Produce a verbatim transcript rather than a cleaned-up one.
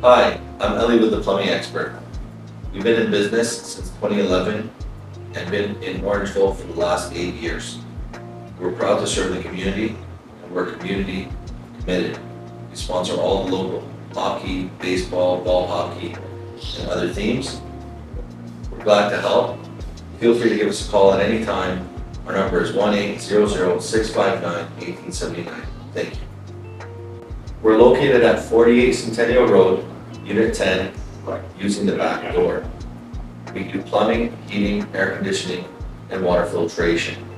Hi, I'm Ellie with the Plumbing Expert. We've been in business since twenty eleven and been in Orangeville for the last eight years. We're proud to serve the community and we're community committed. We sponsor all the local hockey, baseball, ball hockey, and other teams. We're glad to help. Feel free to give us a call at any time. Our number is one eight hundred, six five nine, one eight seven nine. Thank you. We're located at forty-eight Centennial Road, Unit ten, using the back door. We do plumbing, heating, air conditioning, and water filtration.